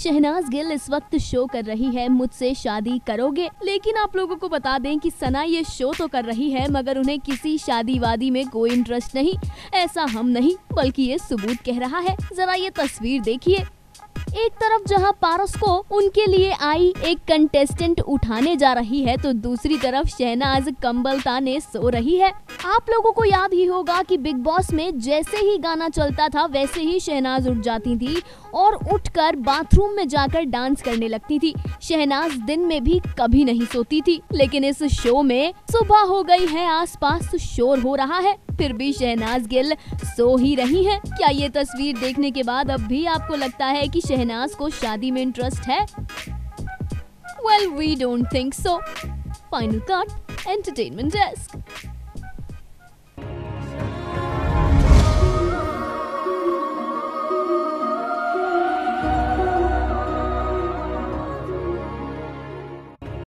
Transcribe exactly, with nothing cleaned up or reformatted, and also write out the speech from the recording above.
शहनाज गिल इस वक्त शो कर रही है मुझसे शादी करोगे, लेकिन आप लोगों को बता दें कि सना ये शो तो कर रही है मगर उन्हें किसी शादी वादी में कोई इंटरेस्ट नहीं। ऐसा हम नहीं बल्कि ये सबूत कह रहा है। जरा ये तस्वीर देखिए। एक तरफ जहां पारस को उनके लिए आई एक कंटेस्टेंट उठाने जा रही है तो दूसरी तरफ शहनाज कंबल ताने सो रही है। आप लोगों को याद ही होगा कि बिग बॉस में जैसे ही गाना चलता था वैसे ही शहनाज उठ जाती थी और उठकर बाथरूम में जाकर डांस करने लगती थी। शहनाज दिन में भी कभी नहीं सोती थी, लेकिन इस शो में सुबह हो गई है, आसपास शोर हो रहा है, फिर भी शहनाज गिल सो ही रही हैं। क्या ये तस्वीर देखने के बाद अब भी आपको लगता है कि शहनाज को शादी में इंटरेस्ट है? Well, we don't think so. Final cut, Entertainment Desk.